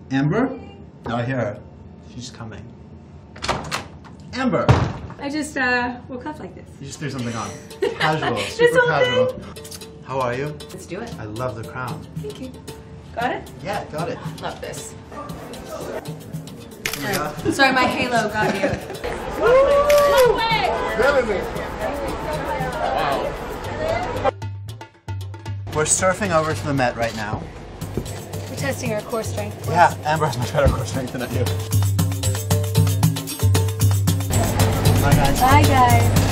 Amber? No, I hear her. She's coming. Amber! I just woke up like this. You just threw something on. Casual, super casual. How are you? Let's do it. I love the crown. Thank you. Got it? Yeah, got it. Love this. Oh my God. Sorry, my halo got you. Wow. We're surfing over to the Met right now. We're testing our core strength. Yeah, Amber has much better core strength than I do. Bye, guys. Bye, guys.